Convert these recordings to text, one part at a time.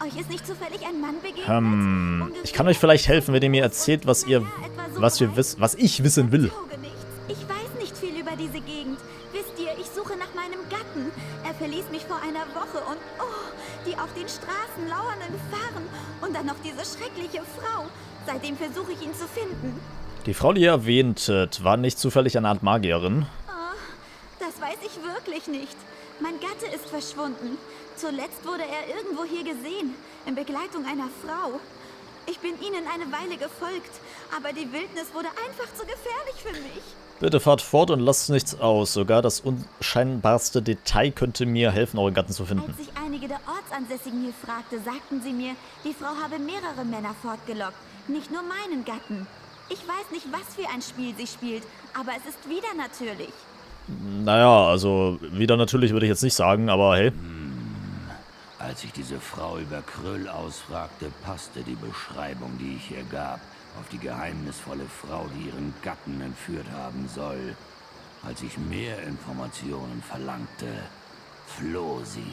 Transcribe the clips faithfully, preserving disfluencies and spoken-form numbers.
Euch ist nicht zufällig ein Mann begegnet? Hm, ich kann euch vielleicht helfen, wenn ihr mir erzählt, was ihr, was wir wissen, was ich wissen will. Ich weiß nicht viel über diese Gegend. Wisst ihr, ich suche nach meinem Gatten. Er verließ mich vor einer Woche und oh, die auf den Straßen lauernden Gefahren und dann noch diese schreckliche Frau. Seitdem versuche ich ihn zu finden. Die Frau, die ihr erwähntet, war nicht zufällig eine Art Magierin? Oh, das weiß ich wirklich nicht. Mein Gatte ist verschwunden. Zuletzt wurde er irgendwo hier gesehen, in Begleitung einer Frau. Ich bin ihnen eine Weile gefolgt, aber die Wildnis wurde einfach zu gefährlich für mich. Bitte fahrt fort und lasst nichts aus. Sogar das unscheinbarste Detail könnte mir helfen, euren Gatten zu finden. Als ich einige der Ortsansässigen hier fragte, sagten sie mir, die Frau habe mehrere Männer fortgelockt, nicht nur meinen Gatten. Ich weiß nicht, was für ein Spiel sie spielt, aber es ist wieder natürlich. Naja, also wieder natürlich würde ich jetzt nicht sagen, aber hey. Als ich diese Frau über Kryll ausfragte, passte die Beschreibung, die ich ihr gab, auf die geheimnisvolle Frau, die ihren Gatten entführt haben soll. Als ich mehr Informationen verlangte, floh sie.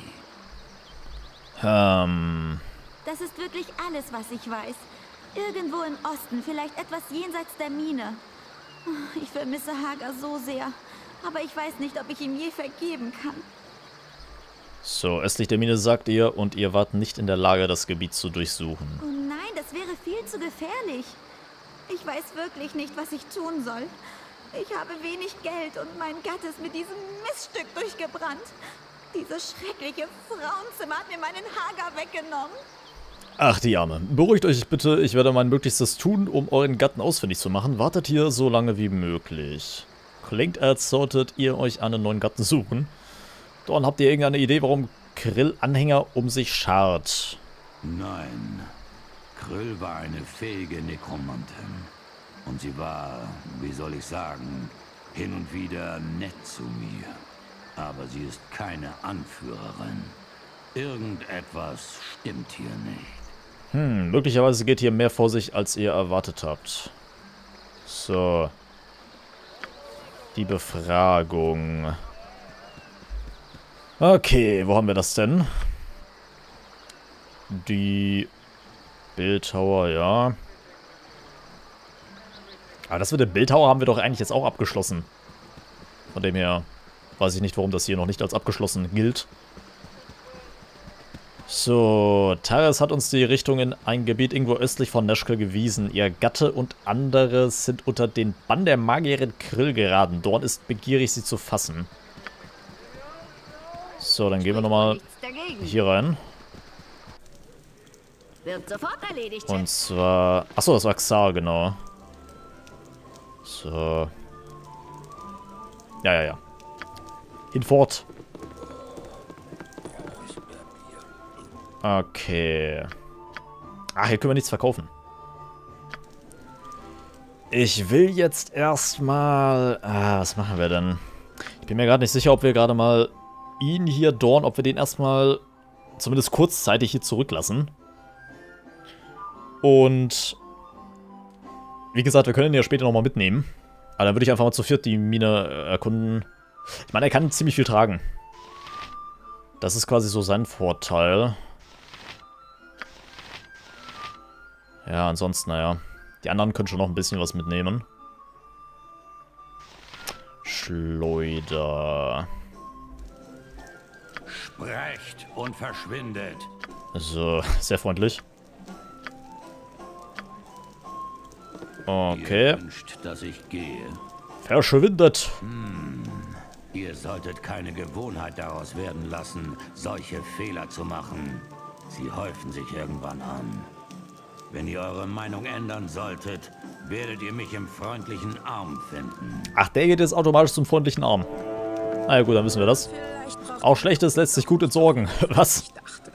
Ähm... Das ist wirklich alles, was ich weiß. Irgendwo im Osten, vielleicht etwas jenseits der Mine. Ich vermisse Hagar so sehr, aber ich weiß nicht, ob ich ihm je vergeben kann. So, östlich der Mine sagt ihr, und ihr wart nicht in der Lage, das Gebiet zu durchsuchen. Oh nein, das wäre viel zu gefährlich. Ich weiß wirklich nicht, was ich tun soll. Ich habe wenig Geld und mein Gatte ist mit diesem Miststück durchgebrannt. Dieses schreckliche Frauenzimmer hat mir meinen Hagar weggenommen. Ach, die Arme. Beruhigt euch bitte, ich werde mein Möglichstes tun, um euren Gatten ausfindig zu machen. Wartet hier so lange wie möglich. Klingt, als solltet ihr euch einen neuen Gatten suchen. Dann habt ihr irgendeine Idee, warum Kryll Anhänger um sich schart? Nein. Kryll war eine fähige Nekromantin. Und sie war, wie soll ich sagen, hin und wieder nett zu mir. Aber sie ist keine Anführerin. Irgendetwas stimmt hier nicht. Hm, möglicherweise geht hier mehr vor sich, als ihr erwartet habt. So. Die Befragung. Okay, wo haben wir das denn? Die Bildhauer, ja. Aber das mit dem Bildhauer haben wir doch eigentlich jetzt auch abgeschlossen. Von dem her weiß ich nicht, warum das hier noch nicht als abgeschlossen gilt. So, Taris hat uns die Richtung in ein Gebiet irgendwo östlich von Nashkel gewiesen. Ihr Gatte und andere sind unter den Bann der Magierin Kryll geraten. Dort ist begierig, sie zu fassen. So, dann gehen wir nochmal hier rein. Wird sofort erledigt. Und zwar... Achso, das war Xar, genau. So. Ja, ja, ja. Hinfort. Okay. Ach, hier können wir nichts verkaufen. Ich will jetzt erstmal... Ah, was machen wir denn? Ich bin mir gerade nicht sicher, ob wir gerade mal ihn hier, Dorn, ob wir den erstmal zumindest kurzzeitig hier zurücklassen. Und wie gesagt, wir können ihn ja später nochmal mitnehmen. Aber dann würde ich einfach mal zu viert die Mine erkunden. Ich meine, er kann ziemlich viel tragen. Das ist quasi so sein Vorteil. Ja, ansonsten, naja. Die anderen können schon noch ein bisschen was mitnehmen. Schleuder. Sprecht und verschwindet. So, sehr freundlich. Okay. Ihr wünscht, dass ich gehe. Verschwindet. Hm. Ihr solltet keine Gewohnheit daraus werden lassen, solche Fehler zu machen. Sie häufen sich irgendwann an. Wenn ihr eure Meinung ändern solltet, werdet ihr mich im freundlichen Arm finden. Ach, der geht jetzt automatisch zum freundlichen Arm. Na ja, gut, dann wissen wir das. Auch Schlechtes lässt sich gut entsorgen. Was?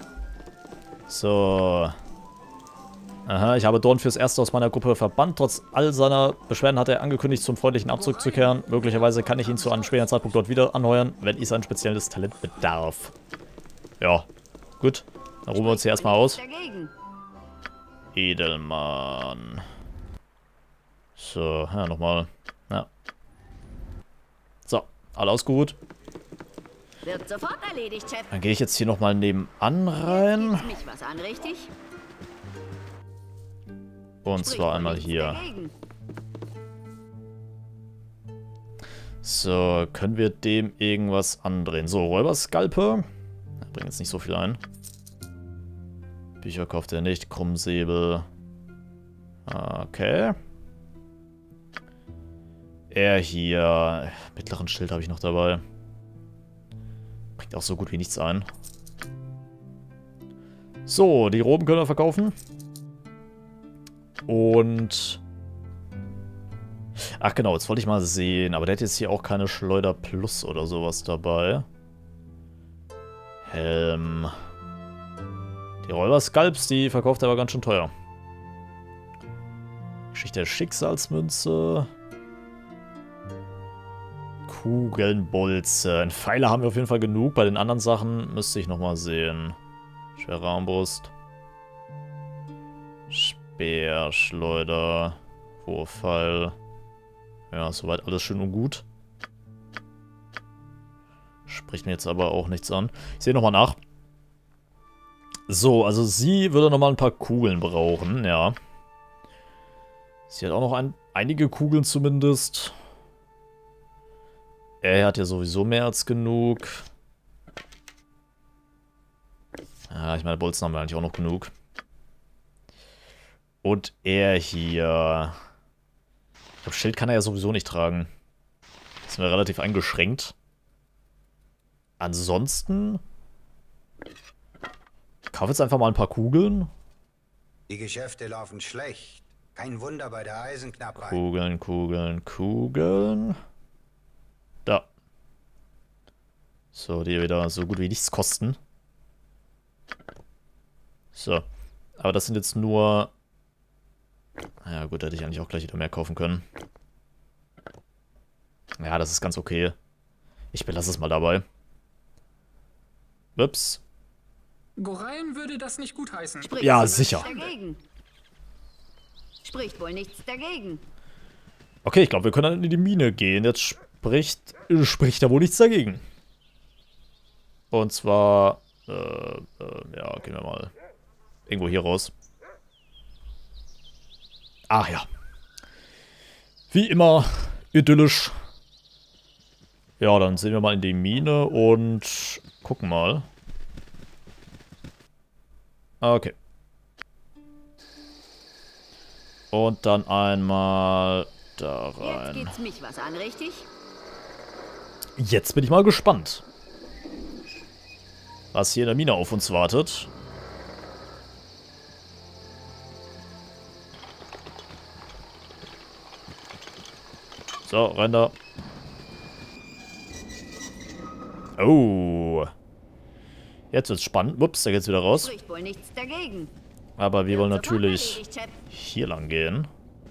So. Aha, ich habe Dorn fürs Erste aus meiner Gruppe verbannt. Trotz all seiner Beschwerden hat er angekündigt, zum freundlichen Arm zurückzukehren. Möglicherweise kann ich ihn zu einem späteren Zeitpunkt dort wieder anheuern, wenn ich sein spezielles Talent bedarf. Ja, gut. Dann ruhen wir uns hier erstmal aus. Edelmann. So, ja, nochmal. Ja. So, alle ausgeruht. Wird sofort erledigt, Chef. Dann gehe ich jetzt hier nochmal nebenan rein. Geht's mich was an, richtig? Und Spricht zwar wohl einmal nichts hier. dagegen. So, können wir dem irgendwas andrehen? So, Räuberskalpe. Bringt jetzt nicht so viel ein. Bücher kauft er nicht. Krummsäbel. Okay. Er hier. Mittleren Schild habe ich noch dabei. Bringt auch so gut wie nichts ein. So, die Roben können wir verkaufen. Und... Ach genau, jetzt wollte ich mal sehen. Aber der hat jetzt hier auch keine Schleuder Plus oder sowas dabei. Helm. Die Räuberskalps, die verkauft er aber ganz schön teuer. Geschichte der Schicksalsmünze. Kugeln, Bolzen. Pfeile haben wir auf jeden Fall genug. Bei den anderen Sachen müsste ich nochmal sehen. Schwere Armbrust. Speer, Schleuder. Wurfpfeil. Ja, soweit alles schön und gut. Spricht mir jetzt aber auch nichts an. Ich sehe nochmal nach. So, also sie würde nochmal ein paar Kugeln brauchen, ja. Sie hat auch noch ein, einige Kugeln zumindest. Er hat ja sowieso mehr als genug. Ja, ich meine, Bolzen haben wir eigentlich auch noch genug. Und er hier... Ich glaube, Schild kann er ja sowieso nicht tragen. Das sind wir relativ eingeschränkt. Ansonsten... Ich kaufe jetzt einfach mal ein paar Kugeln. Die Geschäfte laufen schlecht. Kein Wunder bei der Eisenknappheit. Kugeln, Kugeln, Kugeln. Da. So, die wieder so gut wie nichts kosten. So. Aber das sind jetzt nur... Ja gut, da hätte ich eigentlich auch gleich wieder mehr kaufen können. Ja, das ist ganz okay. Ich belasse es mal dabei. Ups. Gorein würde das nicht gutheißen. Spricht Ja, wohl nichts sicher. Dagegen. Spricht wohl nichts dagegen. Okay, ich glaube, wir können dann in die Mine gehen. Jetzt spricht, spricht da wohl nichts dagegen. Und zwar, äh, äh, ja, gehen wir mal irgendwo hier raus. Ach ja. Wie immer, idyllisch. Ja, dann sehen wir mal in die Mine und gucken mal. Okay. Und dann einmal da Jetzt rein. geht's mich was an, richtig? Jetzt bin ich mal gespannt, was hier in der Mine auf uns wartet. So, rein da. Oh. Jetzt wird's spannend. Ups, da geht's wieder raus. Spricht wohl nichts dagegen. Aber wir wollen Wird sofort natürlich erledigt, Chef. hier lang gehen.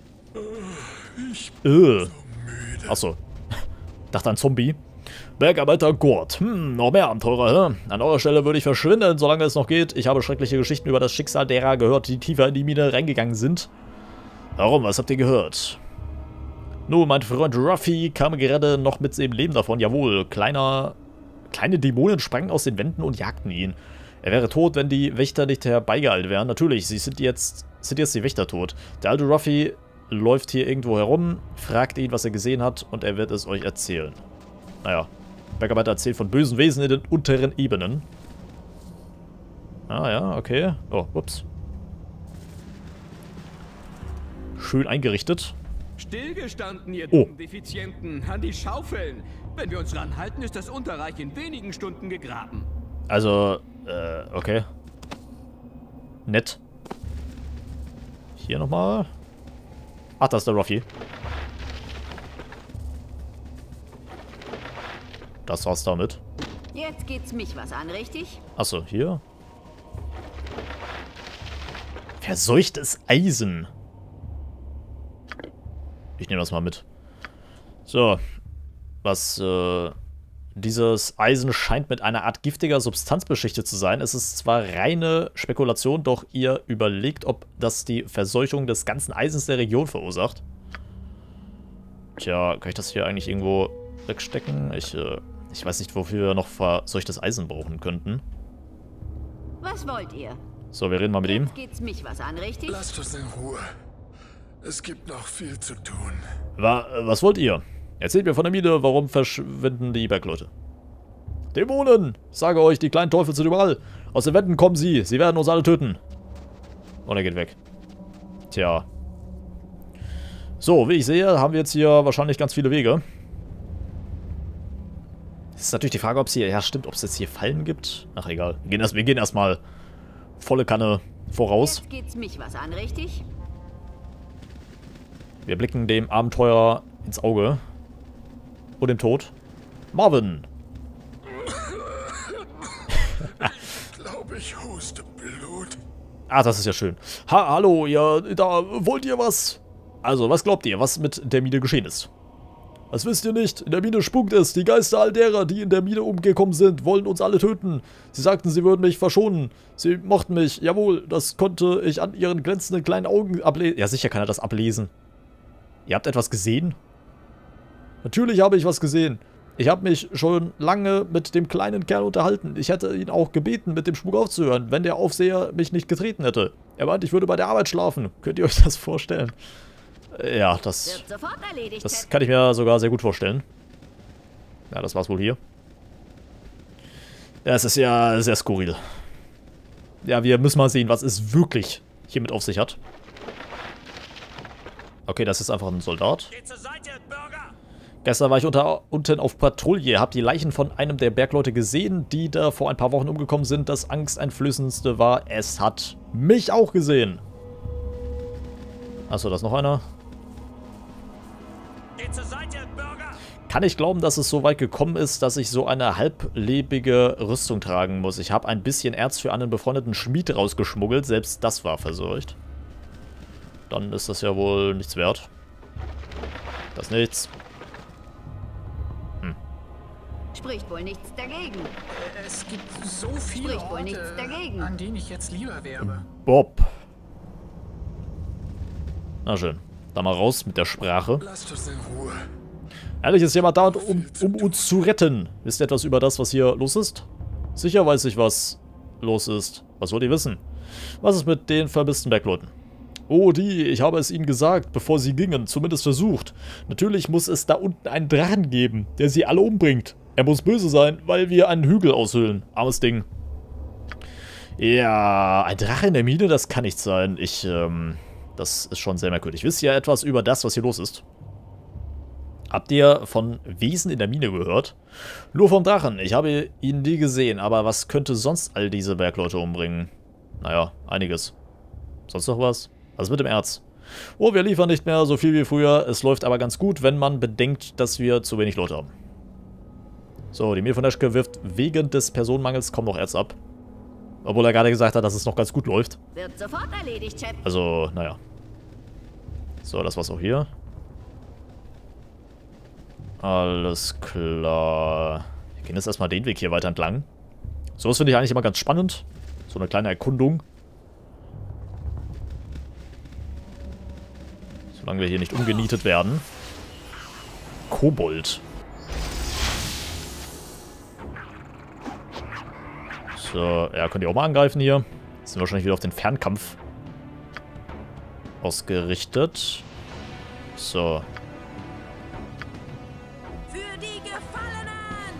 Äh. Achso. Dachte an Zombie. Bergarbeiter Gurt. Hm, noch mehr Abenteurer, hä? An eurer Stelle würde ich verschwinden, solange es noch geht. Ich habe schreckliche Geschichten über das Schicksal derer gehört, die tiefer in die Mine reingegangen sind. Warum? Was habt ihr gehört? Nun, mein Freund Ruffy kam gerade noch mit dem Leben davon. Jawohl, kleiner, kleine Dämonen sprangen aus den Wänden und jagten ihn. Er wäre tot, wenn die Wächter nicht herbeigeeilt wären. Natürlich, sie sind jetzt, sind jetzt die Wächter tot. Der alte Ruffy läuft hier irgendwo herum, fragt ihn, was er gesehen hat, und er wird es euch erzählen. Naja, Bergarbeiter erzählt von bösen Wesen in den unteren Ebenen. Ah ja, okay. Oh, ups. Schön eingerichtet. Stillgestanden, ihr Oh. dummen Defizienten. An die Schaufeln. Wenn wir uns ranhalten, ist das Unterreich in wenigen Stunden gegraben. Also, äh, okay. Nett. Hier nochmal. Ach, das ist der Ruffy. Das war's damit. Jetzt geht's mich was an, richtig? Achso, hier. Verseuchtes Eisen. Ich nehme das mal mit. So. Was, äh... Dieses Eisen scheint mit einer Art giftiger Substanz beschichtet zu sein. Es ist zwar reine Spekulation, doch ihr überlegt, ob das die Verseuchung des ganzen Eisens der Region verursacht. Tja, kann ich das hier eigentlich irgendwo wegstecken? Ich, äh, ich Ich weiß nicht, wofür wir noch verseuchtes Eisen brauchen könnten. Was wollt ihr? So, wir reden mal mit ihm. Jetzt geht's mich was an, richtig? Lasst uns in Ruhe. Es gibt noch viel zu tun. Wa was wollt ihr? Erzählt mir von der Mine, warum verschwinden die Bergleute? Dämonen! Ich sage euch, die kleinen Teufel sind überall. Aus den Wänden kommen sie. Sie werden uns alle töten. Und er geht weg. Tja. So, wie ich sehe, haben wir jetzt hier wahrscheinlich ganz viele Wege. Es ist natürlich die Frage, ob es hier... Ja, stimmt, ob es jetzt hier Fallen gibt. Ach, egal. Wir gehen, erst, wir gehen erstmal volle Kanne voraus. Jetzt geht's mich was an, richtig? Wir blicken dem Abenteurer ins Auge. Und dem Tod. Marvin! Ich glaube, ich huste Blut. Ah, das ist ja schön. Ha, hallo, ihr, da, wollt ihr was? Also, was glaubt ihr, was mit der Mine geschehen ist? Das wisst ihr nicht. In der Mine spukt es. Die Geister all derer, die in der Mine umgekommen sind, wollen uns alle töten. Sie sagten, sie würden mich verschonen. Sie mochten mich. Jawohl, das konnte ich an ihren glänzenden kleinen Augen ablesen. Ja, sicher kann er das ablesen. Ihr habt etwas gesehen? Natürlich habe ich was gesehen. Ich habe mich schon lange mit dem kleinen Kerl unterhalten. Ich hätte ihn auch gebeten, mit dem Spuk aufzuhören, wenn der Aufseher mich nicht getreten hätte. Er meinte, ich würde bei der Arbeit schlafen. Könnt ihr euch das vorstellen? Ja, das, Wird sofort erledigt, das kann ich mir sogar sehr gut vorstellen. Ja, das war's wohl hier. Ja, es ist ja sehr skurril. Ja, wir müssen mal sehen, was es wirklich hiermit auf sich hat. Okay, das ist einfach ein Soldat. Geht zur Seite, Bürger! Gestern war ich unter, unten auf Patrouille, hab die Leichen von einem der Bergleute gesehen, die da vor ein paar Wochen umgekommen sind. Das angsteinflößendste war, es hat mich auch gesehen. Achso, da ist noch einer. Geht zur Seite, Bürger! Kann ich glauben, dass es so weit gekommen ist, dass ich so eine halblebige Rüstung tragen muss. Ich habe ein bisschen Erz für einen befreundeten Schmied rausgeschmuggelt, selbst das war verseucht. Dann ist das ja wohl nichts wert. Das nichts. Hm. Spricht wohl nichts dagegen. Äh, Es gibt so viele Spricht wohl nichts Orte, dagegen. an denen ich jetzt lieber wäre. Bob. Na schön. Da mal raus mit der Sprache. Lasst uns in Ruhe. Ehrlich, ist jemand da, um, um uns zu retten. Wisst ihr etwas über das, was hier los ist? Sicher weiß ich, was los ist. Was wollt ihr wissen? Was ist mit den vermissten Bergleuten? Oh, die, ich habe es ihnen gesagt, bevor sie gingen, zumindest versucht. Natürlich muss es da unten einen Drachen geben, der sie alle umbringt. Er muss böse sein, weil wir einen Hügel aushöhlen. Armes Ding. Ja, ein Drache in der Mine, das kann nicht sein. Ich, ähm, das ist schon sehr merkwürdig. Wisst ihr etwas über das, was hier los ist? Habt ihr von Wesen in der Mine gehört? Nur vom Drachen. Ich habe ihn nie gesehen, aber was könnte sonst all diese Bergleute umbringen? Naja, einiges. Sonst noch was? Was mit dem Erz? Oh, wir liefern nicht mehr so viel wie früher. Es läuft aber ganz gut, wenn man bedenkt, dass wir zu wenig Leute haben. So, die Mir von Eschke wirft wegen des Personenmangels kaum noch Erz ab. Obwohl er gerade gesagt hat, dass es noch ganz gut läuft. Wird sofort erledigt, Chef. Also, naja. So, das war's auch hier. Alles klar. Wir gehen jetzt erstmal den Weg hier weiter entlang. Sowas finde ich eigentlich immer ganz spannend. So eine kleine Erkundung. Solange wir hier nicht umgenietet werden. Kobold. So, ja, könnt ihr auch mal angreifen hier. Sind wahrscheinlich wieder auf den Fernkampf ausgerichtet. So. Für die Gefallenen!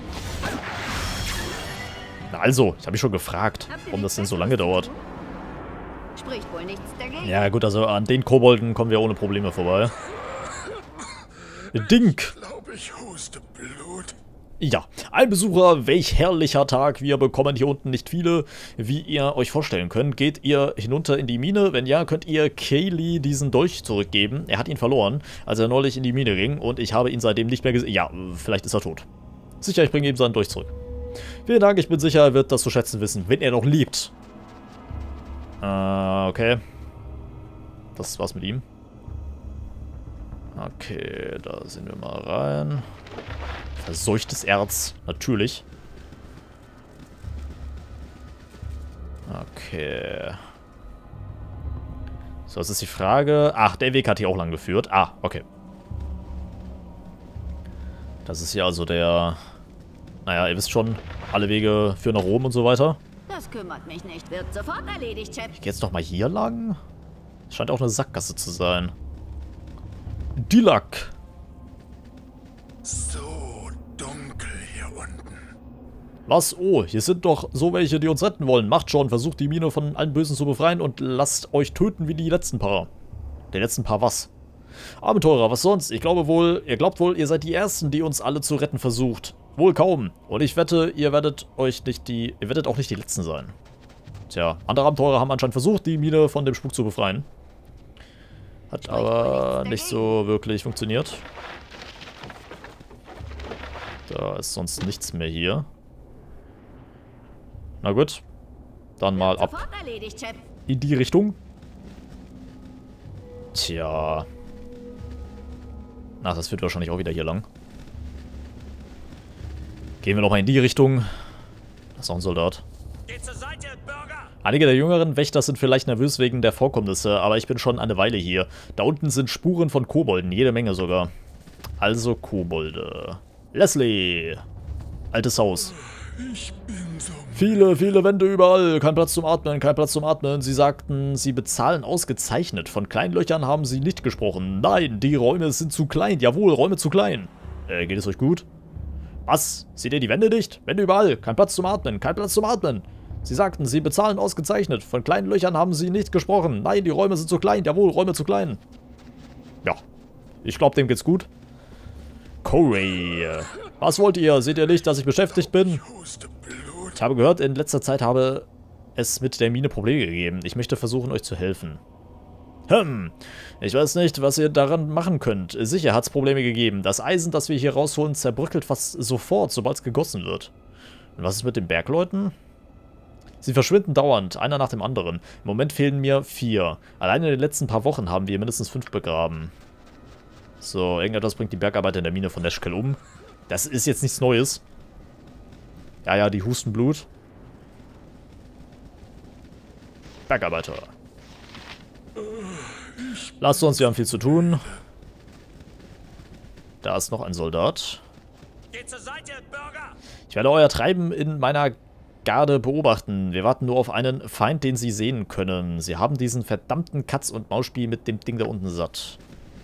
Na also, ich habe mich schon gefragt, warum das denn so lange dauert. Spricht wohl nichts dagegen. Ja gut, also an den Kobolden kommen wir ohne Probleme vorbei. Dink! Ich glaube, ich huste Blut. Ja, ein Besucher, welch herrlicher Tag. Wir bekommen hier unten nicht viele, wie ihr euch vorstellen könnt. Geht ihr hinunter in die Mine? Wenn ja, könnt ihr Kaylee diesen Dolch zurückgeben. Er hat ihn verloren, als er neulich in die Mine ging und ich habe ihn seitdem nicht mehr gesehen. Ja, vielleicht ist er tot. Sicher, ich bringe ihm seinen Dolch zurück. Vielen Dank, ich bin sicher, er wird das zu schätzen wissen, wenn er noch lebt. Äh, okay. Das war's mit ihm. Okay, da sind wir mal rein. Verseuchtes Erz, natürlich. Okay. So, jetzt ist die Frage... Ach, der Weg hat hier auch lang geführt. Ah, okay. Das ist hier also der... naja, ihr wisst schon, alle Wege führen nach Rom und so weiter. Das kümmert mich nicht. Wird sofort erledigt, Chef. Ich gehe jetzt nochmal hier lang. Scheint auch eine Sackgasse zu sein. Dilak. So dunkel hier unten. Was? Oh, hier sind doch so welche, die uns retten wollen. Macht schon, versucht die Mine von allen Bösen zu befreien und lasst euch töten wie die letzten Paar. Die letzten Paar was? Abenteurer, was sonst? Ich glaube wohl, ihr glaubt wohl, ihr seid die Ersten, die uns alle zu retten versucht. Wohl kaum. Und ich wette, ihr werdet euch nicht die, ihr werdet auch nicht die Letzten sein. Tja, andere Abenteurer haben anscheinend versucht, die Mine von dem Spuk zu befreien. Hat aber nicht so wirklich funktioniert. Da ist sonst nichts mehr hier. Na gut. Dann mal ab in die Richtung. Tja. Ach, das führt wahrscheinlich auch wieder hier lang. Gehen wir nochmal in die Richtung. Das ist auch ein Soldat. Geht zur Seite, Bürger! Einige der jüngeren Wächter sind vielleicht nervös wegen der Vorkommnisse, aber ich bin schon eine Weile hier. Da unten sind Spuren von Kobolden, jede Menge sogar. Also Kobolde. Leslie! Altes Haus. Ich bin so... Viele, viele Wände überall. Kein Platz zum Atmen, kein Platz zum Atmen. Sie sagten, sie bezahlen ausgezeichnet. Von kleinen Löchern haben sie nicht gesprochen. Nein, die Räume sind zu klein. Jawohl, Räume zu klein. Äh, geht es euch gut? Was? Seht ihr die Wände nicht? Wände überall. Kein Platz zum Atmen, kein Platz zum Atmen. Sie sagten, sie bezahlen ausgezeichnet. Von kleinen Löchern haben sie nicht gesprochen. Nein, die Räume sind zu klein. Jawohl, Räume zu klein. Ja, ich glaube, dem geht's gut. Corey. Was wollt ihr? Seht ihr nicht, dass ich beschäftigt bin? Ich habe gehört, in letzter Zeit habe es mit der Mine Probleme gegeben. Ich möchte versuchen, euch zu helfen. Hm, ich weiß nicht, was ihr daran machen könnt. Sicher hat es Probleme gegeben. Das Eisen, das wir hier rausholen, zerbröckelt fast sofort, sobald es gegossen wird. Und was ist mit den Bergleuten? Sie verschwinden dauernd, einer nach dem anderen. Im Moment fehlen mir vier. Allein in den letzten paar Wochen haben wir mindestens fünf begraben. So, irgendetwas bringt die Bergarbeiter in der Mine von Nashkel um. Das ist jetzt nichts Neues. Ja, ja, die husten Blut. Bergarbeiter. Lasst uns, wir haben viel zu tun. Da ist noch ein Soldat. Geht zur Seite, Bürger! Ich werde euer Treiben in meiner Garde beobachten. Wir warten nur auf einen Feind, den sie sehen können. Sie haben diesen verdammten Katz-und-Maus-Spiel mit dem Ding da unten satt.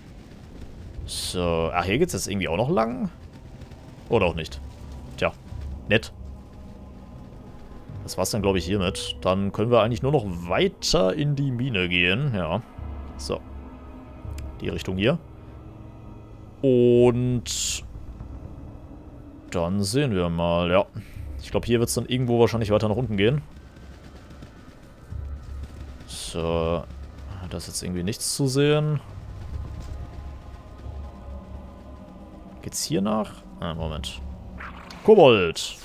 So, ach, hier geht's jetzt irgendwie auch noch lang? Oder auch nicht. Tja, nett. Das war's dann, glaube ich, hiermit. Dann können wir eigentlich nur noch weiter in die Mine gehen. Ja. So. Die Richtung hier. Und dann sehen wir mal, ja. Ich glaube, hier wird es dann irgendwo wahrscheinlich weiter nach unten gehen. So. Da ist jetzt irgendwie nichts zu sehen. Geht's hier nach? Ah, Moment. Kobold.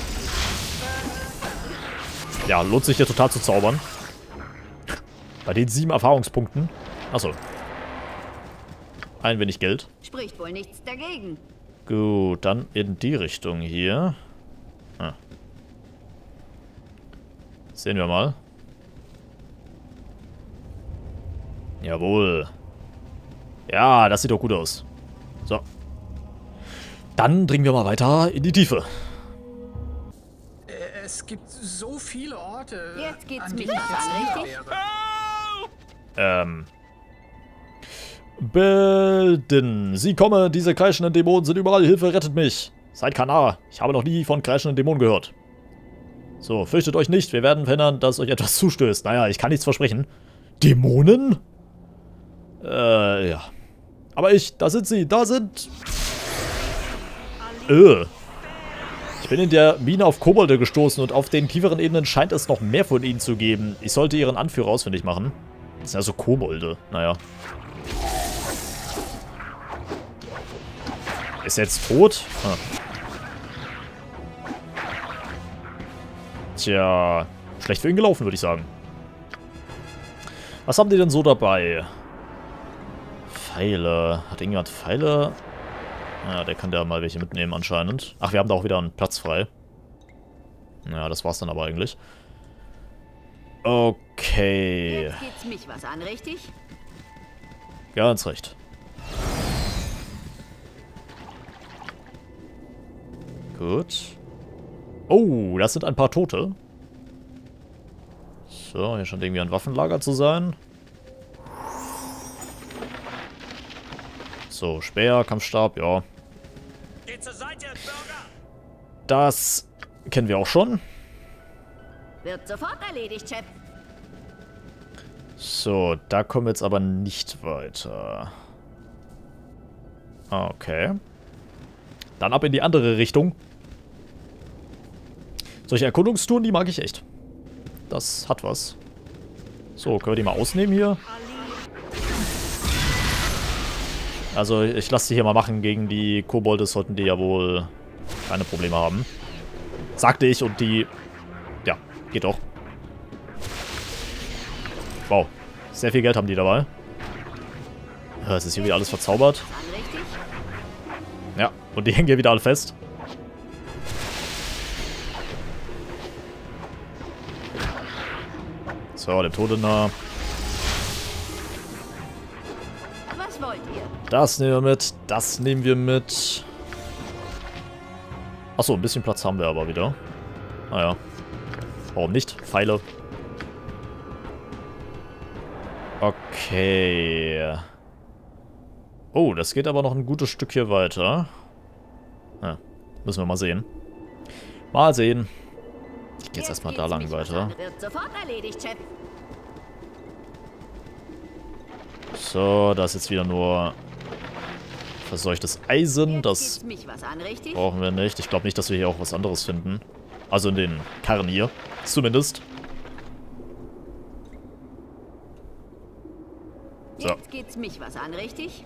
Ja, lohnt sich hier total zu zaubern. Bei den sieben Erfahrungspunkten. Achso. Ein wenig Geld. Spricht wohl nichts dagegen. Gut, dann in die Richtung hier. Ah. Sehen wir mal. Jawohl. Ja, das sieht doch gut aus. So. Dann dringen wir mal weiter in die Tiefe. Es gibt so viele Orte. Jetzt geht's an die mich ich was jetzt an, lieber richtig? wäre. Ähm. Bilden. Sie komme, diese kreischenden Dämonen sind überall. Hilfe, rettet mich. Seid Kanar. Ich habe noch nie von kreischenden Dämonen gehört. So, fürchtet euch nicht. Wir werden verhindern, dass euch etwas zustößt. Naja, ich kann nichts versprechen. Dämonen? Äh, ja. Aber ich, da sind sie. Da sind... Äh. Ich bin in der Mine auf Kobolde gestoßen und auf den tieferen Ebenen scheint es noch mehr von ihnen zu geben. Ich sollte ihren Anführer ausfindig machen. Das sind ja so Kobolde. Naja. Ist er jetzt tot? Ah. Tja, schlecht für ihn gelaufen, würde ich sagen. Was haben die denn so dabei? Pfeile. Hat irgendjemand Pfeile? Ja, der kann da mal welche mitnehmen anscheinend. Ach, wir haben da auch wieder einen Platz frei. Ja, das war's dann aber eigentlich. Okay. Jetzt geht's mich was an, richtig? Ganz recht. Gut. Oh, das sind ein paar Tote. So, hier scheint irgendwie ein Waffenlager zu sein. So, Speer, Kampfstab, ja. Geht zur Seite, Bürger! Das kennen wir auch schon. Wird sofort erledigt, Chef. So, da kommen wir jetzt aber nicht weiter. Okay. Dann ab in die andere Richtung. Solche Erkundungstouren, die mag ich echt. Das hat was. So, können wir die mal ausnehmen hier? Also, ich lasse die hier mal machen. Gegen die Kobolde sollten die ja wohl keine Probleme haben. Sagte ich und die... Ja, geht doch. Wow. Sehr viel Geld haben die dabei. Ja, es ist hier wieder alles verzaubert. Ja, und die hängen hier wieder alle fest. So, dem Tode nah. Was wollt ihr? Das nehmen wir mit. Das nehmen wir mit. Achso, ein bisschen Platz haben wir aber wieder. Naja. Warum nicht? Pfeile. Okay. Oh, das geht aber noch ein gutes Stück hier weiter. Ja, müssen wir mal sehen. Mal sehen. Ich gehe jetzt erstmal da lang weiter. Wird sofort erledigt, Chef. So, da ist jetzt wieder nur verseuchtes Eisen. Das brauchen wir nicht. Ich glaube nicht, dass wir hier auch was anderes finden. Also in den Karren hier. Zumindest. So. Jetzt geht's mich was an, richtig?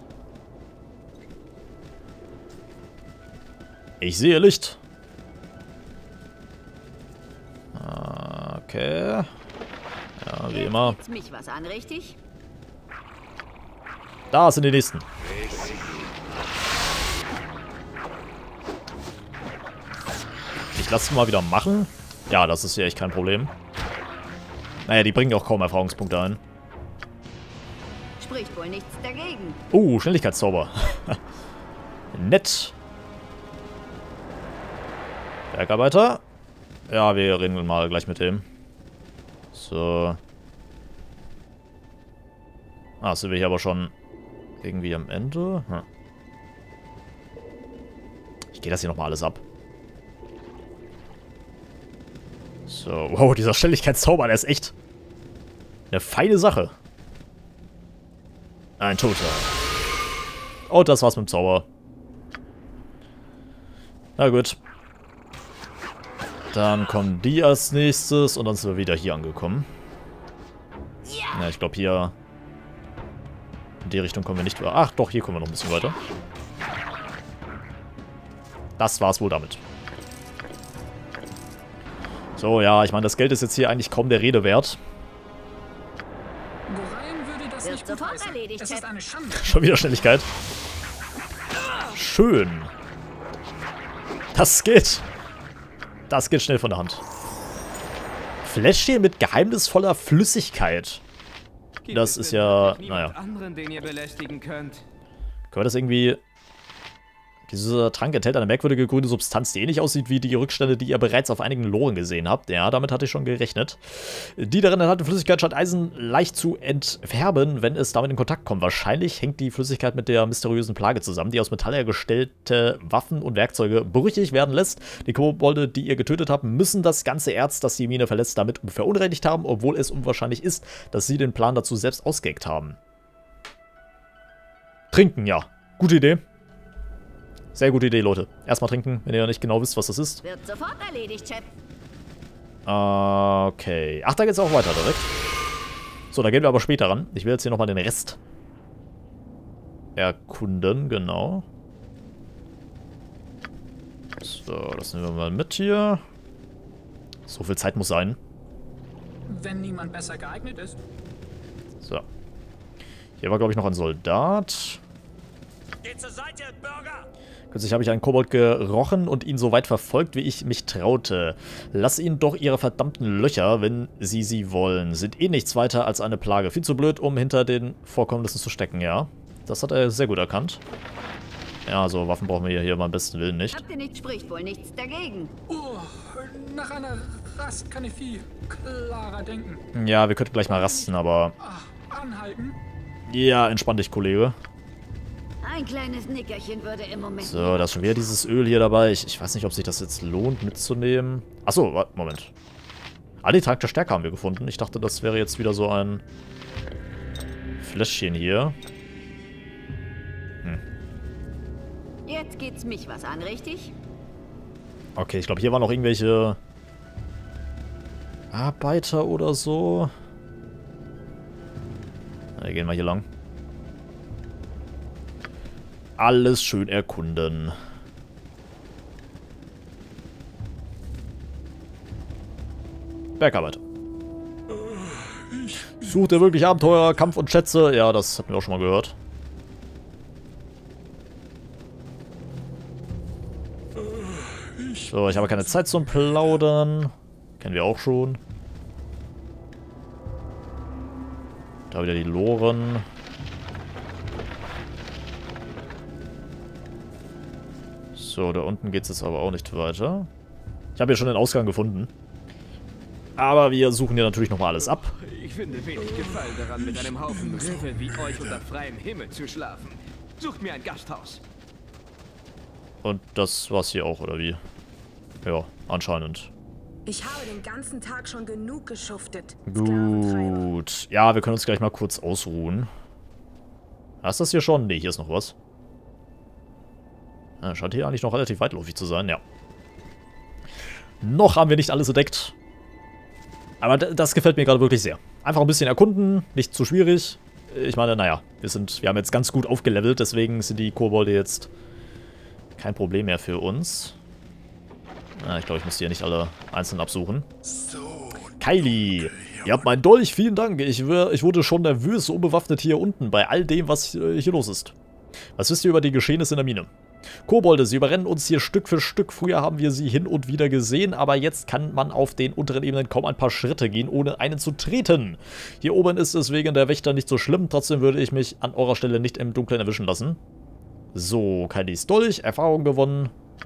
Ich sehe Licht. Okay. Ja, wie Jetzt immer. geht's mich was an, richtig? Da sind die nächsten. Ich lasse es mal wieder machen. Ja, das ist ja echt kein Problem. Naja, die bringen auch kaum Erfahrungspunkte ein. Spricht wohl nichts dagegen. Oh, Schnelligkeitszauber. Nett. Bergarbeiter. Ja, wir reden mal gleich mit dem. So. Ah, sind wir hier aber schon irgendwie am Ende? Hm. Ich gehe das hier nochmal alles ab. So, wow, dieser Schnelligkeitszauber, der ist echt eine feine Sache. Ein Toter. Und das war's mit dem Zauber. Na gut. Dann kommen die als nächstes und dann sind wir wieder hier angekommen. Ja, ich glaube hier... In die Richtung kommen wir nicht... Ach doch, hier kommen wir noch ein bisschen weiter. Das war's wohl damit. So, ja, ich meine, das Geld ist jetzt hier eigentlich kaum der Rede wert. Worein würde das nicht gut heißen. Es ist eine Schande. Schon wieder Schnelligkeit. Schön. Das geht. Das geht schnell von der Hand. Fläschchen mit geheimnisvoller Flüssigkeit. Das ist ja... Naja. Anderen, den ihr belästigen könnt. Können wir das irgendwie... Dieser Trank enthält eine merkwürdige grüne Substanz, die ähnlich aussieht wie die Rückstände, die ihr bereits auf einigen Loren gesehen habt. Ja, damit hatte ich schon gerechnet. Die darin enthaltene Flüssigkeit scheint Eisen leicht zu entfärben, wenn es damit in Kontakt kommt. Wahrscheinlich hängt die Flüssigkeit mit der mysteriösen Plage zusammen, die aus Metall hergestellte Waffen und Werkzeuge brüchig werden lässt. Die Kobolde, die ihr getötet habt, müssen das ganze Erz, das die Mine verletzt, damit verunreinigt haben, obwohl es unwahrscheinlich ist, dass sie den Plan dazu selbst ausgeheckt haben. Trinken, ja. Gute Idee. Sehr gute Idee, Leute. Erstmal trinken, wenn ihr nicht genau wisst, was das ist. Wird sofort erledigt, Chef. Okay. Ach, da geht's auch weiter direkt. So, da gehen wir aber später ran. Ich will jetzt hier nochmal den Rest erkunden, genau. So, das nehmen wir mal mit hier. So viel Zeit muss sein. Wenn niemand besser geeignet ist. So. Hier war, glaube ich, noch ein Soldat. Geht zur Seite, Bürger! Kürzlich habe ich einen Kobold gerochen und ihn so weit verfolgt, wie ich mich traute. Lass ihnen doch ihre verdammten Löcher, wenn sie sie wollen. Sind eh nichts weiter als eine Plage. Viel zu blöd, um hinter den Vorkommnissen zu stecken, ja. Das hat er sehr gut erkannt. Ja, so Waffen brauchen wir hier beim besten Willen nicht. Habt ihr nicht, spricht wohl nichts dagegen. Oh, nach einer Rast kann ich viel klarer denken. Ja, wir könnten gleich mal rasten, aber... Ach, anhalten? Ja, entspann dich, Kollege. Ein kleines Nickerchen würde im Moment... So, da ist schon wieder dieses Öl hier dabei. Ich, ich weiß nicht, ob sich das jetzt lohnt mitzunehmen. Achso, Moment. Ah, die Trank der Stärke haben wir gefunden. Ich dachte, das wäre jetzt wieder so ein Fläschchen hier. Hm. Jetzt geht's mich was an, richtig? Okay, ich glaube, hier waren noch irgendwelche Arbeiter oder so. Na, wir gehen mal hier lang. Alles schön erkunden. Bergarbeit. Sucht ihr wirklich Abenteuer, Kampf und Schätze? Ja, das hatten wir auch schon mal gehört. So, ich habe keine Zeit zum Plaudern. Kennen wir auch schon. Da wieder die Loren. So, da unten geht es jetzt aber auch nicht weiter. Ich habe ja schon den Ausgang gefunden. Aber wir suchen ja natürlich nochmal alles ab. Ich finde wenig Gefallen daran, mit einem Haufen Rüffel wie euch unter freiem Himmel zu schlafen. Sucht mir ein Gasthaus. Und das war's hier auch, oder wie? Ja, anscheinend. Ich habe den ganzen Tag schon genug geschuftet. Gut. Ja, wir können uns gleich mal kurz ausruhen. Hast du das hier schon? Ne, hier ist noch was. Ja, scheint hier eigentlich noch relativ weitläufig zu sein, ja. Noch haben wir nicht alles entdeckt. Aber das gefällt mir gerade wirklich sehr. Einfach ein bisschen erkunden, nicht zu schwierig. Ich meine, naja, wir sind, wir haben jetzt ganz gut aufgelevelt, deswegen sind die Kobolde jetzt kein Problem mehr für uns. Ja, ich glaube, ich muss die ja nicht alle einzeln absuchen. Kylie, ihr habt meinen Dolch, vielen Dank. Ich, ich wurde schon nervös, unbewaffnet hier unten, bei all dem, was hier los ist. Was wisst ihr über die Geschehnisse in der Mine? Kobolde, sie überrennen uns hier Stück für Stück. Früher haben wir sie hin und wieder gesehen, aber jetzt kann man auf den unteren Ebenen kaum ein paar Schritte gehen, ohne einen zu treten. Hier oben ist es wegen der Wächter nicht so schlimm, trotzdem würde ich mich an eurer Stelle nicht im Dunkeln erwischen lassen. So, Kylies Dolch, Erfahrung gewonnen.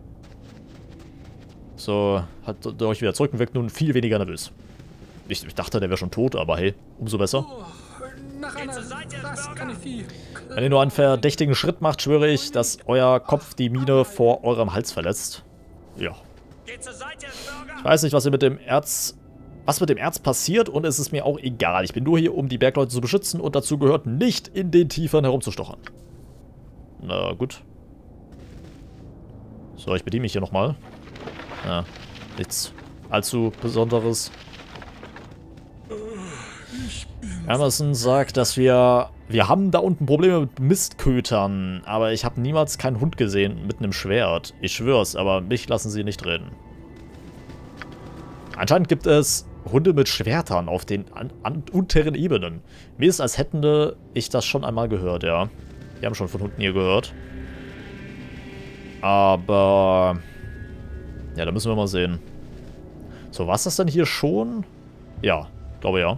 So, hat euch wieder zurück und wirkt nun viel weniger nervös. Ich, ich dachte, der wäre schon tot, aber hey, umso besser. Oh, nach einer Rast kann ich viel. Wenn ihr nur einen verdächtigen Schritt macht, schwöre ich, dass euer Kopf die Mine vor eurem Hals verletzt. Ja. Ich weiß nicht, was ihr mit dem Erz... Was mit dem Erz passiert und es ist mir auch egal. Ich bin nur hier, um die Bergleute zu beschützen und dazu gehört, nicht in den Tiefern herumzustochern. Na gut. So, ich bediene mich hier nochmal. Ja, nichts allzu Besonderes. Emerson sagt, dass wir... Wir haben da unten Probleme mit Mistkötern, aber ich habe niemals keinen Hund gesehen mit einem Schwert. Ich schwör's, aber mich lassen sie nicht reden. Anscheinend gibt es Hunde mit Schwertern auf den an, an unteren Ebenen. Mir ist, als hätten ich das schon einmal gehört, ja. Wir haben schon von Hunden hier gehört. Aber... Ja, da müssen wir mal sehen. So, war's das denn hier schon? Ja, glaube ja.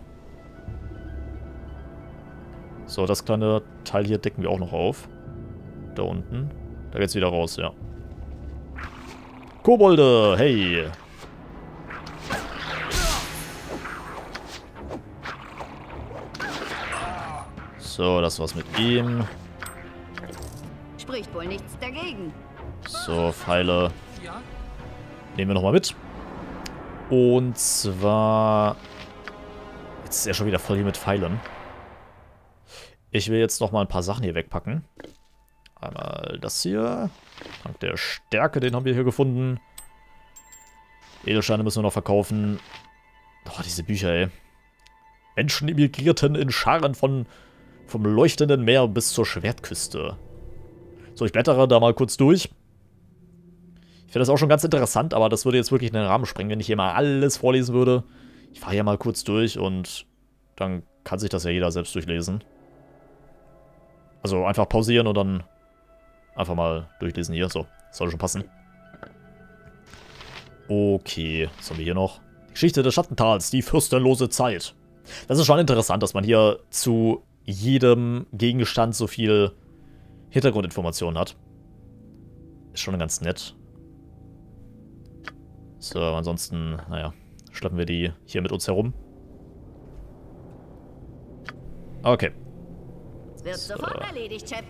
So, das kleine Teil hier decken wir auch noch auf. Da unten. Da geht's wieder raus, ja. Kobolde, hey! So, das war's mit ihm. Spricht wohl nichts dagegen. So, Pfeile. Nehmen wir nochmal mit. Und zwar... Jetzt ist er schon wieder voll hier mit Pfeilen. Ich will jetzt nochmal ein paar Sachen hier wegpacken. Einmal das hier. Dank der Stärke, den haben wir hier gefunden. Edelsteine müssen wir noch verkaufen. Oh, diese Bücher, ey. Menschen emigrierten in Scharen von, vom leuchtenden Meer bis zur Schwertküste. So, ich blättere da mal kurz durch. Ich finde das auch schon ganz interessant, aber das würde jetzt wirklich in den Rahmen sprengen, wenn ich hier mal alles vorlesen würde. Ich fahre hier mal kurz durch und dann kann sich das ja jeder selbst durchlesen. Also einfach pausieren und dann einfach mal durchlesen hier. So, soll schon passen. Okay, was haben wir hier noch? Die Geschichte des Schattentals, die fürstenlose Zeit. Das ist schon interessant, dass man hier zu jedem Gegenstand so viel Hintergrundinformationen hat. Ist schon ganz nett. So, ansonsten, naja, schleppen wir die hier mit uns herum. Okay. Es wird So. sofort erledigt, Chef.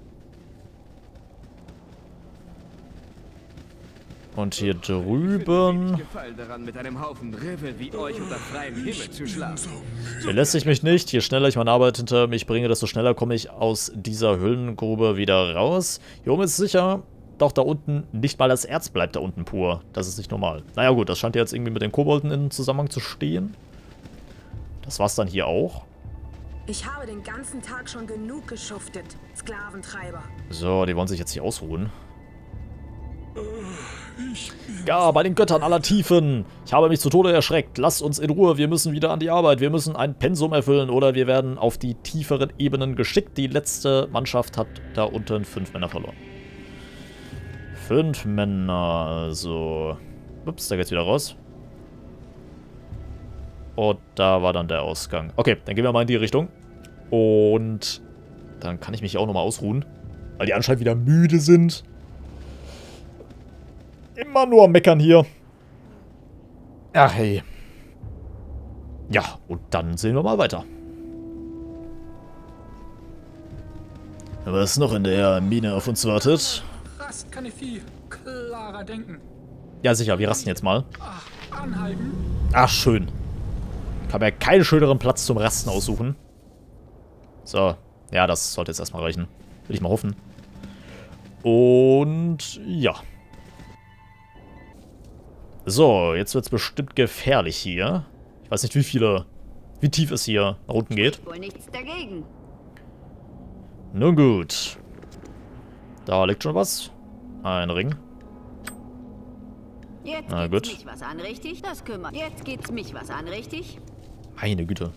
Und hier drüben... Gefallen daran, mit einem Haufen Riffel wie euch unter freiem Himmel zu schlafen. Verlässt sich mich nicht. Je schneller ich meine Arbeit hinter mich bringe, desto schneller komme ich aus dieser Höhlengrube wieder raus. Hier oben ist sicher, doch da unten nicht mal das Erz bleibt da unten pur. Das ist nicht normal. Naja gut, das scheint ja jetzt irgendwie mit den Kobolden in Zusammenhang zu stehen. Das war's dann hier auch. Ich habe den ganzen Tag schon genug geschuftet, Sklaventreiber. So, die wollen sich jetzt hier ausruhen. Ja, bei den Göttern aller Tiefen. Ich habe mich zu Tode erschreckt. Lasst uns in Ruhe. Wir müssen wieder an die Arbeit. Wir müssen ein Pensum erfüllen oder wir werden auf die tieferen Ebenen geschickt. Die letzte Mannschaft hat da unten fünf Männer verloren. Fünf Männer, also... Ups, da geht's wieder raus. Und da war dann der Ausgang. Okay, dann gehen wir mal in die Richtung. Und dann kann ich mich auch nochmal ausruhen. Weil die anscheinend wieder müde sind. Immer nur meckern hier. Ach hey. Ja, und dann sehen wir mal weiter. Was noch in der Mine auf uns wartet? Rast kann ich viel klarer denken. Ja sicher, wir rasten jetzt mal. Ach, anhalten. Ach schön. Kann mir keinen schöneren Platz zum Rasten aussuchen. So, ja, das sollte jetzt erstmal reichen. Will ich mal hoffen. Und ja. So, jetzt wird es bestimmt gefährlich hier. Ich weiß nicht, wie viele, wie tief es hier nach unten geht. Wohl nichts dagegen. Nun gut. Da liegt schon was. Ein Ring. Jetzt Na geht's gut. mich was an, richtig? Das kümmert. Jetzt geht's mich was an, richtig? Meine Güte.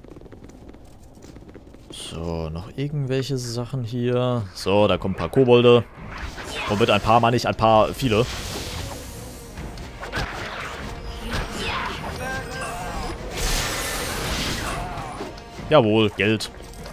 So, noch irgendwelche Sachen hier. So, da kommen ein paar Kobolde. Und mit ein paar meine ich ein paar viele. Jawohl, Geld.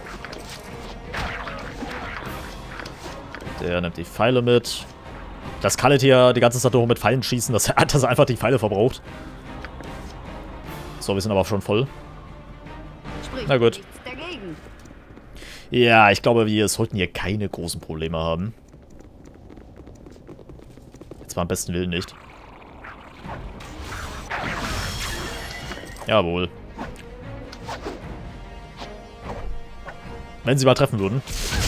Der nimmt die Pfeile mit. Das kann halt hier die ganze Zeit nur mit Pfeilen schießen, dass er, dass er einfach die Pfeile verbraucht. So, wir sind aber schon voll. Spricht Na gut. nichts dagegen. Ja, ich glaube, wir sollten hier keine großen Probleme haben. Jetzt mal am besten Willen nicht. Jawohl. Wenn sie mal treffen würden.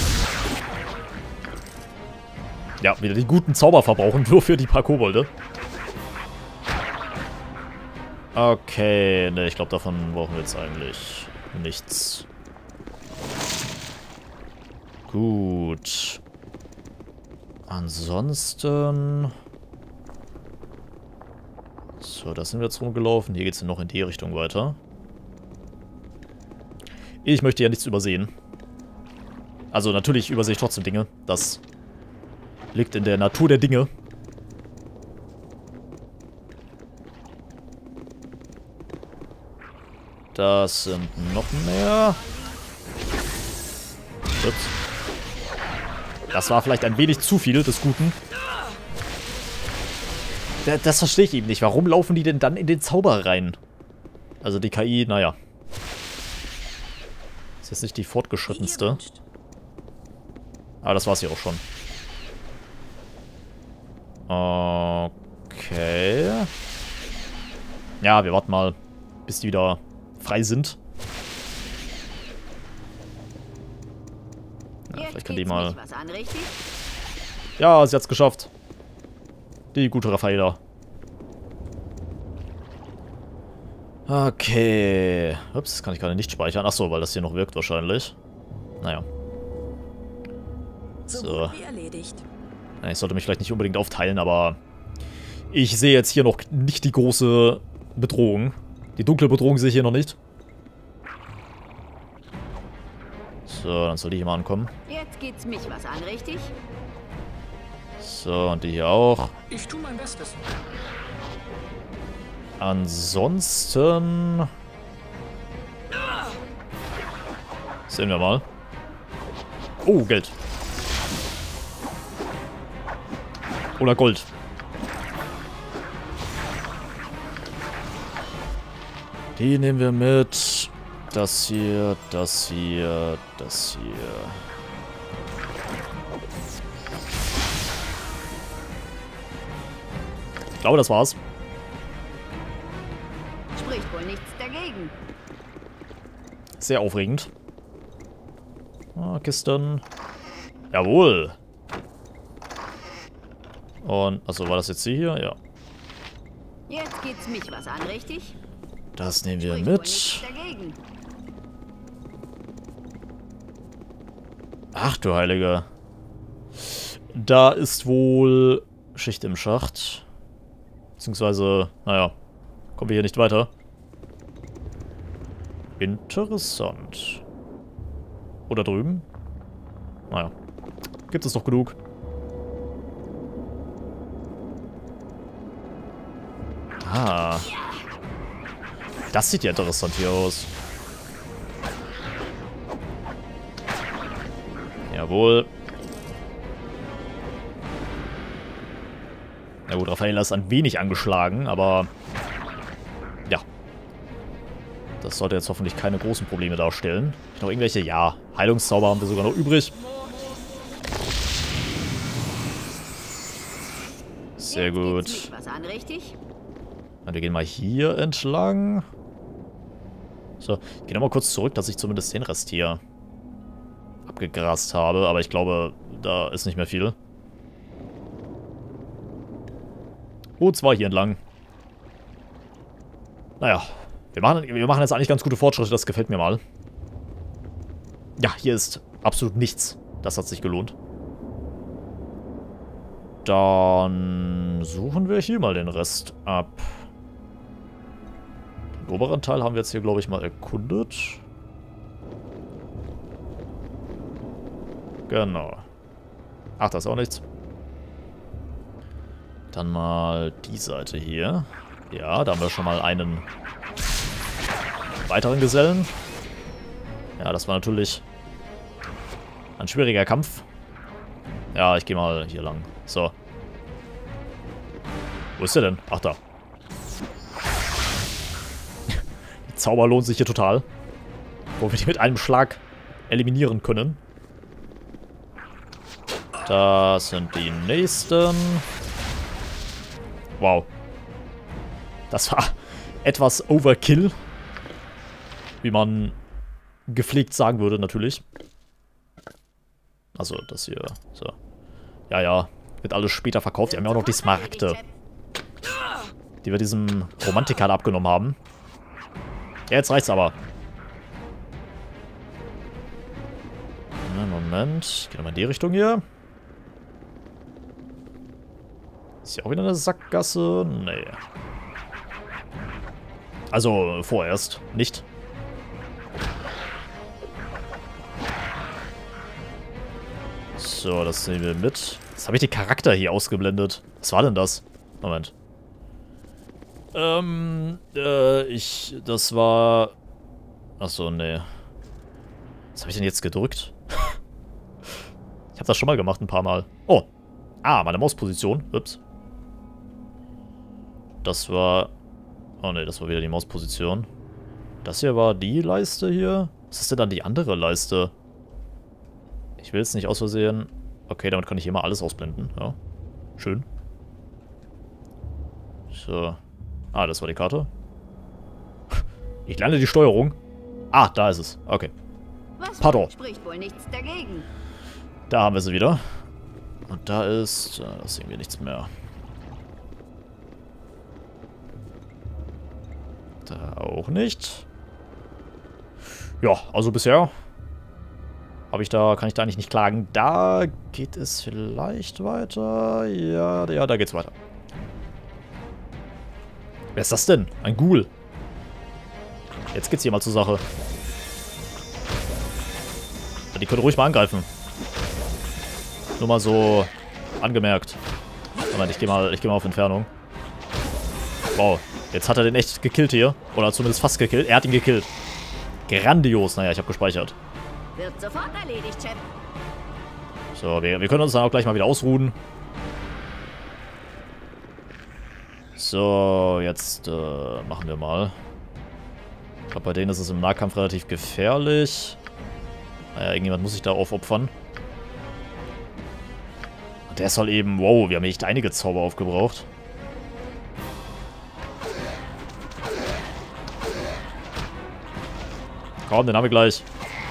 Ja, wieder die guten Zauber verbrauchen, nur für die paar Kobolde. Okay, ne, ich glaube, davon brauchen wir jetzt eigentlich nichts. Gut. Ansonsten... So, da sind wir jetzt rumgelaufen. Hier geht es noch in die Richtung weiter. Ich möchte ja nichts übersehen. Also natürlich übersehe ich trotzdem Dinge. Das liegt in der Natur der Dinge. Das sind noch mehr. Ups. Das war vielleicht ein wenig zu viel des Guten. Das, das verstehe ich eben nicht. Warum laufen die denn dann in den Zauber rein? Also die K I, naja. Ist jetzt nicht die fortgeschrittenste. Aber das war's hier auch schon. Okay. Ja, wir warten mal, bis die wieder frei sind. Ja, vielleicht kann die mal... Was an, richtig? Ja, sie hat's geschafft. Die gute Raffaella. Okay. Ups, das kann ich gerade nicht speichern. Achso, weil das hier noch wirkt wahrscheinlich. Naja. So. Ja, ich sollte mich vielleicht nicht unbedingt aufteilen, aber ich sehe jetzt hier noch nicht die große Bedrohung. Die dunkle Bedrohung sehe ich hier noch nicht. So, dann soll die hier mal ankommen. Jetzt geht's mich was an, richtig? So, und die hier auch. Ich tue mein Bestes. Ansonsten... Sehen wir mal. Oder Gold. Die nehmen wir mit. Das hier, das hier, das hier. Ich glaube, das war's. Spricht wohl nichts dagegen. Sehr aufregend. Ah, Kisten. Jawohl. Und, also war das jetzt die hier? Ja. Jetzt geht's mich was an, richtig? Das nehmen wir Spricht wohl mit. nichts dagegen. Ach du Heilige. Da ist wohl Schicht im Schacht. Beziehungsweise, naja, kommen wir hier nicht weiter. Interessant. Oder drüben? Naja, gibt es noch genug. Ah. Das sieht ja interessant hier aus. Jawohl. Na gut, Raffaella ist ein wenig angeschlagen, aber ja. Das sollte jetzt hoffentlich keine großen Probleme darstellen. Noch irgendwelche, ja, Heilungszauber haben wir sogar noch übrig. Sehr gut. Und wir gehen mal hier entlang. So, ich gehe nochmal kurz zurück, dass ich zumindest den Rest hier abgegrast habe. Aber ich glaube, da ist nicht mehr viel. Und zwar hier entlang. Naja, wir machen, wir machen jetzt eigentlich ganz gute Fortschritte. Das gefällt mir mal. Ja, hier ist absolut nichts. Das hat sich gelohnt. Dann suchen wir hier mal den Rest ab. Den oberen Teil haben wir jetzt hier, glaube ich, mal erkundet. Genau. Ach, da ist auch nichts. Dann mal die Seite hier. Ja, da haben wir schon mal einen weiteren Gesellen. Ja, das war natürlich ein schwieriger Kampf. Ja, ich gehe mal hier lang. So. Wo ist der denn? Ach, da. Die Zauber lohnt sich hier total. Wo wir die mit einem Schlag eliminieren können. Das sind die nächsten. Wow. Das war etwas Overkill. Wie man gepflegt sagen würde, natürlich. Also, das hier. So. Ja, ja. Wird alles später verkauft. Die haben ja auch noch die Smaragde. Die wir diesem Romantiker abgenommen haben. Ja, jetzt reicht's aber. Na, Moment. Geht nochmal in die Richtung hier. Ist hier auch wieder eine Sackgasse? Nee. Also, vorerst. Nicht. So, das nehmen wir mit. Jetzt habe ich den Charakter hier ausgeblendet. Was war denn das? Moment. Ähm, äh, ich, das war... Achso, nee. Was habe ich denn jetzt gedrückt? Ich habe das schon mal gemacht, ein paar Mal. Oh. Ah, meine Mausposition. Ups. Das war... Oh ne, das war wieder die Mausposition. Das hier war die Leiste hier. Was ist denn dann die andere Leiste? Ich will es nicht aus Versehen... Okay, damit kann ich hier mal alles ausblenden. Ja. Schön. So. Ah, das war die Karte. Ich lerne die Steuerung. Ah, da ist es. Okay. Pardon. Spricht wohl nichts dagegen. Da haben wir sie wieder. Und da ist... Da sehen wir nichts mehr. Da auch nicht. Ja, also bisher habe ich da, kann ich da eigentlich nicht klagen. Da geht es vielleicht weiter. Ja, ja, da geht's weiter. Wer ist das denn? Ein Ghoul. Jetzt geht's hier mal zur Sache. Die können ruhig mal angreifen. Nur mal so angemerkt. Moment, ich gehe mal, ich gehe mal auf Entfernung. Wow, jetzt hat er den echt gekillt hier. Oder zumindest fast gekillt. Er hat ihn gekillt. Grandios. Naja, ich habe gespeichert. Wird sofort erledigt, Chef. So, wir, wir können uns dann auch gleich mal wieder ausruhen. So, jetzt äh, machen wir mal. Ich glaube, bei denen ist es im Nahkampf relativ gefährlich. Naja, irgendjemand muss sich da aufopfern. Und der soll eben... Wow, wir haben echt einige Zauber aufgebraucht. Komm, den haben wir gleich.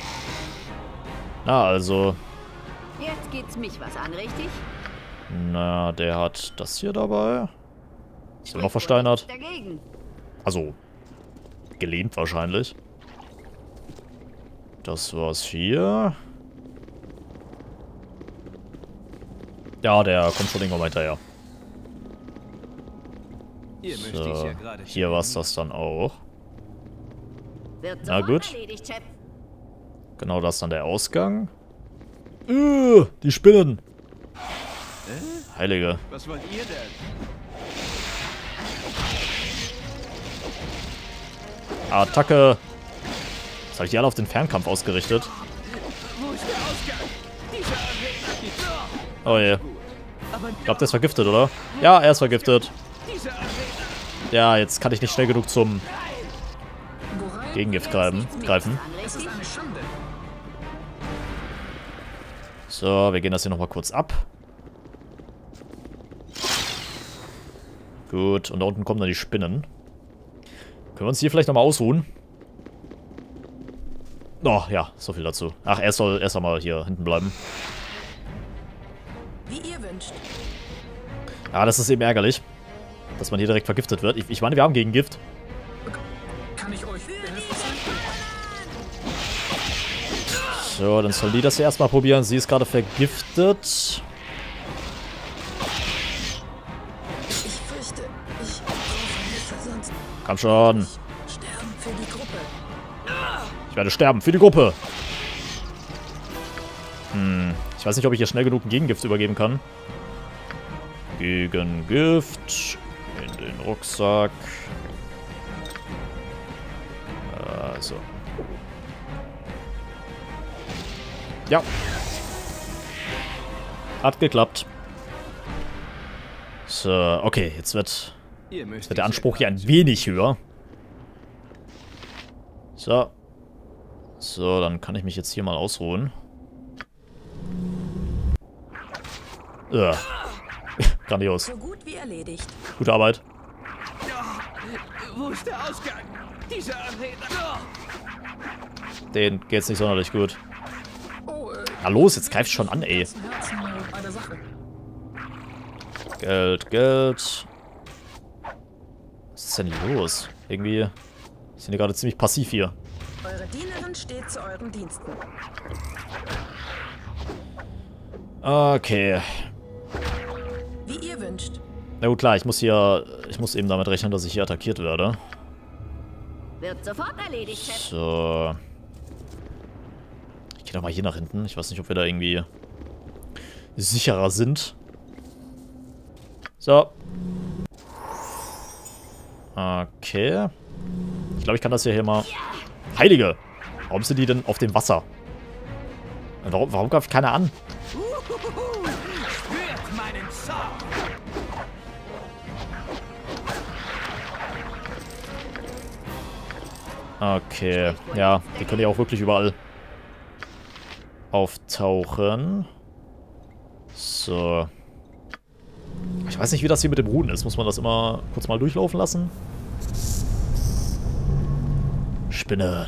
Na, also... Jetzt geht's mich was an, richtig? Na, der hat das hier dabei. Ist der noch versteinert? Dagegen. Also, gelähmt wahrscheinlich. Das war's hier. Ja, der kommt schon irgendwann mal hinterher. So, hier war's das dann auch. Na gut. Genau das dann der Ausgang. Uh, die Spinnen. Heilige. Was wollt ihr denn? Attacke. Jetzt habe ich die alle auf den Fernkampf ausgerichtet. Wo ist der Ausgang? Dieser Oh je. Ich glaube, der ist vergiftet, oder? Ja, er ist vergiftet. Ja, jetzt kann ich nicht schnell genug zum Gegengift greifen. greifen. So, wir gehen das hier nochmal kurz ab. Gut, und da unten kommen dann die Spinnen. Können wir uns hier vielleicht nochmal ausruhen? Oh, ja, so viel dazu. Ach, er soll erst einmal hier hinten bleiben. Wie ihr wünscht. Ja, das ist eben ärgerlich, dass man hier direkt vergiftet wird. Ich, ich meine, wir haben Gegengift. Kann ich euch behilflich sein? So, dann soll die das hier erstmal probieren. Sie ist gerade vergiftet. Ich fürchte, ich brauche Hilfe, sonst Komm schon. sterben für die Gruppe. Ich werde sterben für die Gruppe. Hm, ich weiß nicht, ob ich hier schnell genug ein Gegengift übergeben kann. Gegengift in den Rucksack. Also. Ja. Hat geklappt. So, okay, jetzt wird, jetzt wird der Anspruch hier ein wenig höher. So. So, dann kann ich mich jetzt hier mal ausruhen. Ugh. Grandios. So gut wie erledigt. Gute Arbeit. Wo ist der Ausgang? Dieser Arena. Den geht's nicht sonderlich gut. Oh, äh, Na los, jetzt greift schon an, ey. Herzen äh, bei der Sache. Geld, Geld. Was ist denn los? Irgendwie sind die gerade ziemlich passiv hier. Eure Dienerin steht zu euren Diensten. Okay. Wie ihr wünscht. Na gut, klar, ich muss hier... Ich muss eben damit rechnen, dass ich hier attackiert werde. Wird sofort erledigt, Chef. So. Ich gehe doch mal hier nach hinten. Ich weiß nicht, ob wir da irgendwie sicherer sind. So. Okay. Ich glaube, ich kann das hier, hier mal... Heilige! Warum sind die denn auf dem Wasser? Warum, warum greift keiner an? Spürt meinen Zorn. Okay, ja, die können ja auch wirklich überall auftauchen. So. Ich weiß nicht, wie das hier mit dem Ruhen ist. Muss man das immer kurz mal durchlaufen lassen? Spinnen.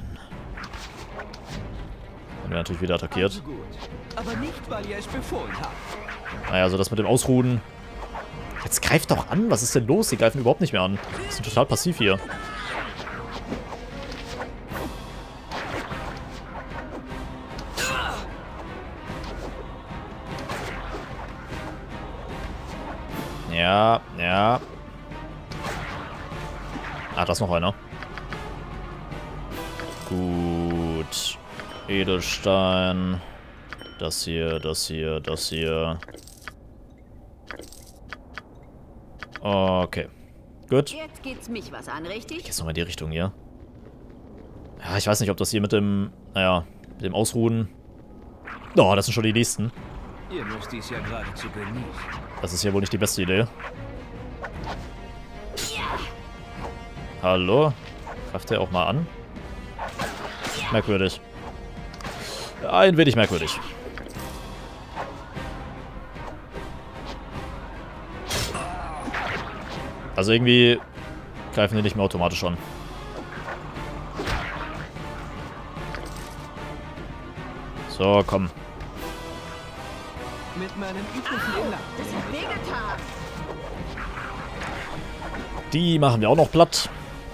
Dann wir natürlich wieder attackiert. Also gut. Aber nicht, weil ihr es befohlen habt. Naja, so das mit dem Ausruhen. Jetzt greift doch an. Was ist denn los? Die greifen überhaupt nicht mehr an. Die sind total passiv hier. Ja, ja. Ah, da ist noch einer. Gut. Edelstein. Das hier, das hier, das hier. Okay. Gut. Jetzt geht's mich was an, richtig? Ich gehe jetzt nochmal in die Richtung hier. Ja, ich weiß nicht, ob das hier mit dem, naja, mit dem Ausruhen... Oh, das sind schon die nächsten. Ihr müsst dies ja geradezu genießen. Das ist ja wohl nicht die beste Idee. Hallo? Greift der auch mal an? Merkwürdig. Ein wenig merkwürdig. Also irgendwie greifen die nicht mehr automatisch an. So, komm. Mit meinem üblichen Inland. Das hat wehgetan. Die machen wir auch noch platt.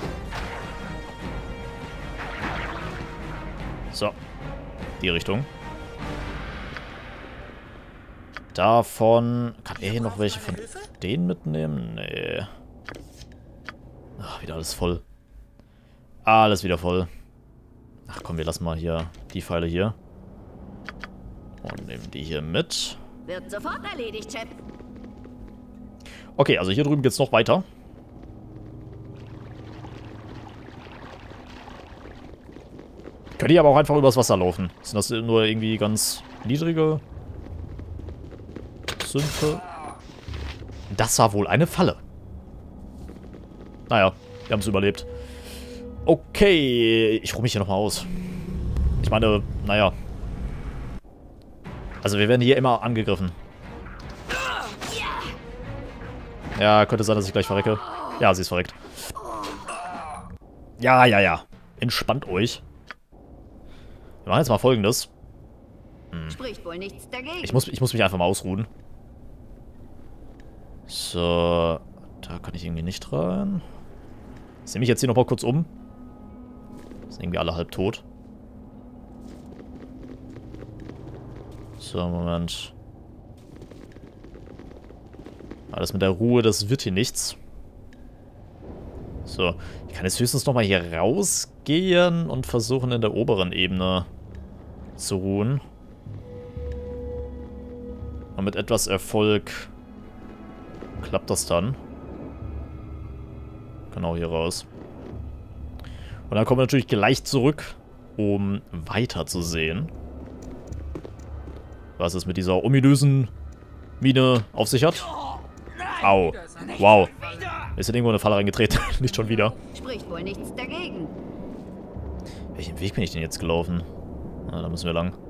So. Die Richtung. Davon... Kann er hier noch welche von denen mitnehmen? Nee. Ach, wieder alles voll. Alles wieder voll. Ach komm, wir lassen mal hier die Pfeile hier. Und nehmen die hier mit. Wird sofort erledigt, Chap. Okay, also hier drüben geht's noch weiter. Könnt ihr aber auch einfach übers Wasser laufen. Sind das nur irgendwie ganz niedrige Sümpfe? Das war wohl eine Falle. Naja, wir haben es überlebt. Okay, ich ruhe mich hier nochmal aus. Ich meine, naja. Also wir werden hier immer angegriffen. Ja, könnte sein, dass ich gleich verrecke. Ja, sie ist verreckt. Ja, ja, ja. Entspannt euch. Wir machen jetzt mal Folgendes. Hm. Spricht wohl nichts dagegen. Ich muss, ich muss mich einfach mal ausruhen. So, da kann ich irgendwie nicht rein. Ich sehe mich jetzt hier nochmal kurz um. Sind irgendwie alle halb tot. So, Moment. Alles mit der Ruhe, das wird hier nichts. So, ich kann jetzt höchstens nochmal hier rausgehen und versuchen in der oberen Ebene zu ruhen. Und mit etwas Erfolg klappt das dann. Genau hier raus. Und dann kommen wir natürlich gleich zurück, um weiter zu sehen, was es mit dieser ominösen Mine auf sich hat. Au. Wow. Ist in irgendwo eine Falle reingetreten. Nicht schon wieder. Spricht wohl nichts dagegen. Welchen Weg bin ich denn jetzt gelaufen? Na, da müssen wir lang.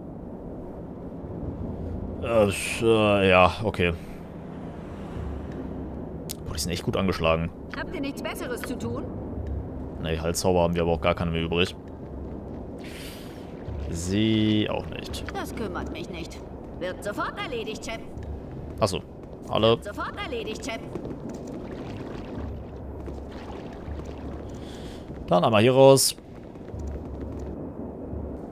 Äh, äh, ja, okay. Boah, die sind echt gut angeschlagen. Habt ihr nichts Besseres zu tun? Ne, Halszauber haben wir aber auch gar keine mehr übrig. Sie auch nicht. Das kümmert mich nicht. Wird sofort erledigt, Chap. Achso. Alle. Wird sofort erledigt, Chap. Dann einmal hier raus.